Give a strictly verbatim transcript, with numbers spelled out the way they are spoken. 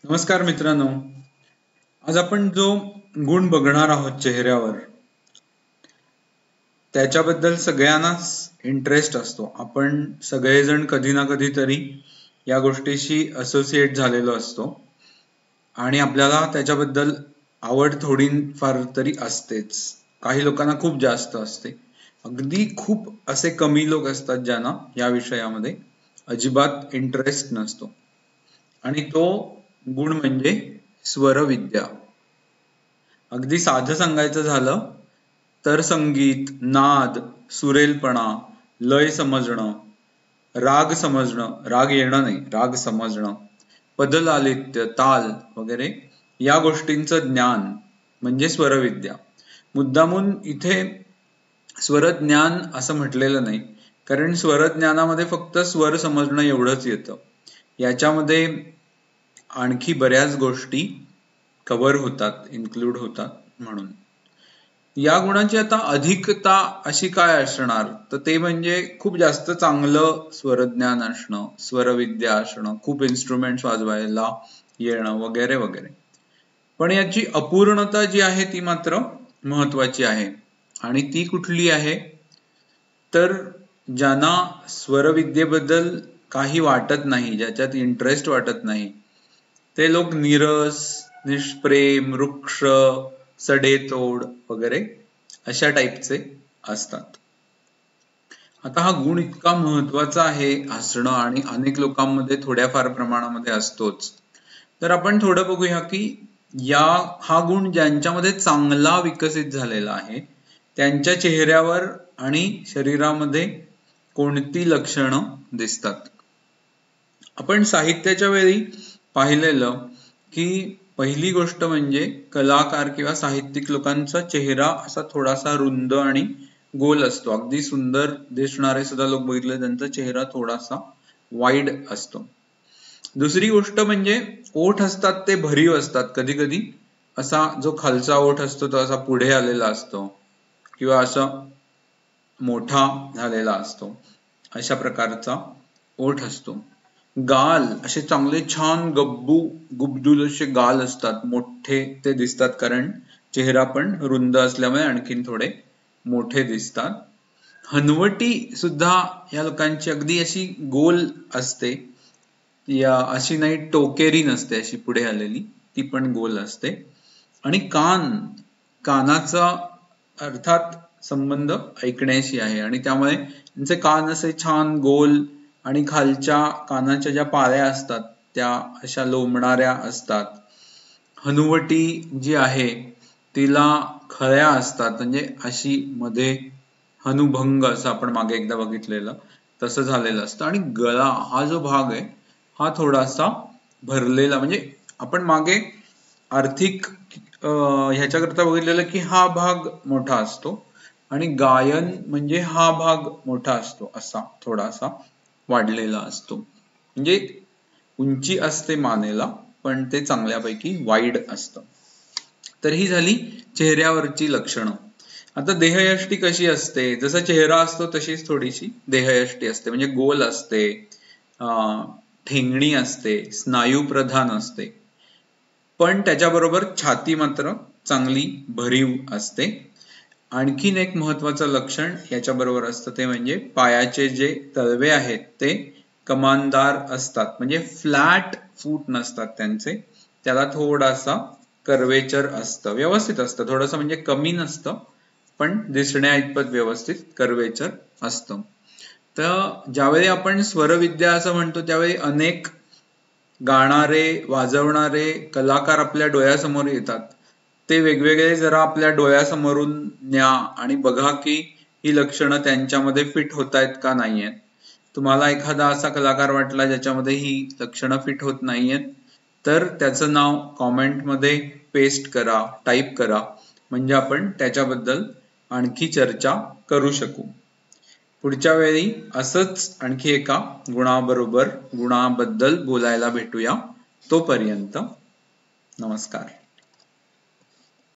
नमस्कार मित्रांनो, आज आपण जो गुण बघणार आहोत चेहऱ्यावर त्याच्याबद्दल सगळ्यांनाच इंटरेस्ट असतो. आपण सगळेजण कधी ना कधीतरी या गोष्टीशी असोसिएट झालेलो असतो आणि आपल्याला त्याच्याबद्दल आवड थोडी फार तरी असतेच. काही लोकांना खूप जास्त असते, अगदी खूप असे कमी लोक असतात ज्यांना या विषयामध्ये अजिबात इंटरेस्ट नसतो. आणि तो गुण म्हणजे स्वरविद्या. अगदी साधं सांगायचं झालं तर संगीत, नाद, सुरेलपणा, लय समजणं, राग समजणं, राग येणं नाही, राग समजणं, पदलालित्य, ताल वगैरे या गोष्टींचं ज्ञान म्हणजे स्वरविद्या. मुद्दामून इथे स्वरज्ञान असं म्हटलेलं नाही, कारण स्वरज्ञानामध्ये फक्त स्वर समजणं एवढंच येतं. याच्यामध्ये आणखी बऱ्याच गोष्टी कव्हर होतात, इन्क्लूड होतात. म्हणून या गुणाची आता अधिकता अशी काय असणार, तर ते म्हणजे खूप जास्त चांगलं स्वरज्ञान असणं, स्वरविद्या असणं, खूप इन्स्ट्रुमेंट्स वाजवायला येणं वगैरे वगैरे. पण याची अपूर्णता जी आहे ती मात्र महत्वाची आहे. आणि ती कुठली आहे, तर ज्यांना स्वरविद्येबद्दल काही वाटत नाही, ज्याच्यात इंटरेस्ट वाटत नाही, ते लोक नीरस, निष्प्रेम, वृक्ष, सडेतोड वगैरे अशा टाईपचे असतात. आता हा गुण इतका महत्वाचा आहे असणं आणि अनेक लोकांमध्ये थोड्याफार प्रमाणामध्ये असतोच. तर आपण थोडं बघूया की या हा गुण ज्यांच्यामध्ये चांगला विकसित झालेला आहे त्यांच्या चेहऱ्यावर आणि शरीरामध्ये कोणती लक्षणं दिसतात. आपण साहित्याच्या वेळी पाहिलेलं की पहिली गोष्ट म्हणजे कलाकार किंवा साहित्यिक लोकांचा चेहरा असा थोडासा रुंद आणि गोल असतो. अगदी सुंदर दिसणारे सुद्धा लोक बघितले त्यांचा चेहरा थोडासा वाईड असतो. दुसरी गोष्ट म्हणजे ओठ असतात ते भरीव असतात. कधी कधी असा जो खालचा ओठ असतो तो असा पुढे आलेला असतो किंवा असा मोठा झालेला असतो, अशा प्रकारचा ओठ असतो. गाल असे चांगले छान गब्बू गुबदुल असे गाल असतात, मोठे ते दिसतात, कारण चेहरा पण रुंद असल्यामुळे आणखीन थोडे मोठे दिसतात. हनवटी सुद्धा या लोकांची अगदी अशी गोल असते, या अशी नाही टोकेरी नसते, अशी पुढे आलेली, ती पण गोल असते. आणि कान, कानाचा अर्थात संबंध ऐकण्याशी आहे आणि त्यामुळे त्यांचे कान असे छान गोल आणि खालच्या कानाच्या ज्या पाळ्या असतात त्या अशा लोंबणाऱ्या असतात. हनुवटी जी आहे तिला खळ्या असतात, म्हणजे अशी मध्ये हनुभंग असं आपण मागे एकदा बघितलेलं तसं झालेलं असतं. आणि गळा हा जो भाग आहे हा थोडासा भरलेला, म्हणजे आपण मागे आर्थिक ह्याच्याकरता बघितलेलं की हा भाग मोठा असतो आणि गायन म्हणजे हा भाग मोठा असतो, असा थोडासा वाढलेला असतो. म्हणजे उंची असते मानेला पण ते चांगल्यापैकी वाईड असतं. तर ही झाली चेहऱ्यावरची लक्षणं. आता देहयष्टी कशी असते, जसा चेहरा असतो तशीच थोडीशी देहयष्टी असते, म्हणजे गोल असते, ठेंगणी असते, स्नायू प्रधान असते. पण त्याच्याबरोबर छाती मात्र चांगली भरीव असते. आणखीन एक महत्वाचं लक्षण याच्या बरोबर असतं ते म्हणजे पायाचे जे तळवे आहेत ते कमानदार असतात, म्हणजे फ्लॅट फूट नसतात त्यांचे, त्याला थोडासा कर्वेचर असतं, व्यवस्थित असतं थोडंसं, म्हणजे कमी नसतं पण दिसण्या इतपत व्यवस्थित कर्वेचर असतं. तर ज्यावेळी आपण स्वरविद्या असं म्हणतो त्यावेळी अनेक गाणारे वाजवणारे कलाकार आपल्या डोळ्यासमोर येतात. ते वेगवेगळे जरा आपल्या डोळ्यासमोरून न्या आणि बघा की ही लक्षणं त्यांच्यामध्ये फिट होत आहेत का नाहीयेत. तुम्हाला एखादा असा कलाकार वाटला ज्याच्यामध्ये ही लक्षणं फिट होत नाहीयेत तर त्याचं नाव कॉमेंट मध्ये पेस्ट करा, टाईप करा, म्हणजे आपण त्याच्याबद्दल आणखी चर्चा करू शकू. पुढच्या वेळी असंच आणखी एका गुणाबरोबर गुणाबद्दल बोलायला भेटूया. तोपर्यंत नमस्कार.